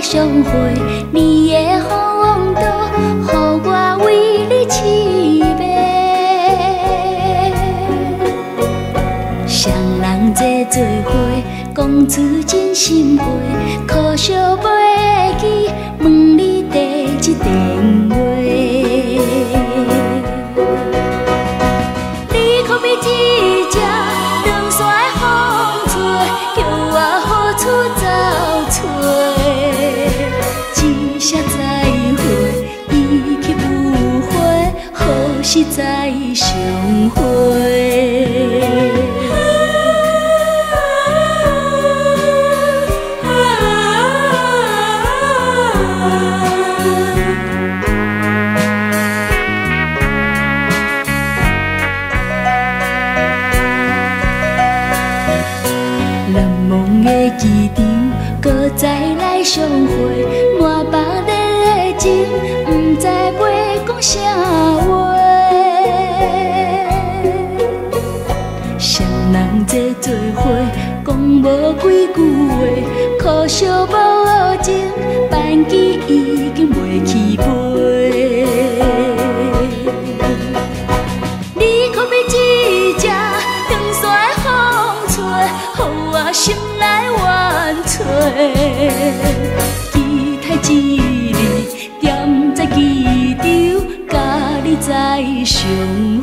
相会，你的风度，予我为你痴迷。双人坐做伙，讲出真心话，可惜袂记问你第一电话。你可比一只长线的风吹，叫我好处走找。一声再会，已去无回，何时再相会？难忘的机场，搁再来相会，满腹热情，不知要讲啥话。双人坐做伙，讲无几句话，可惜无情，班机已经袂起飞。你可比一只长线的风吹，予我心内怨啜。期待一日，踮在机场，甲你再相。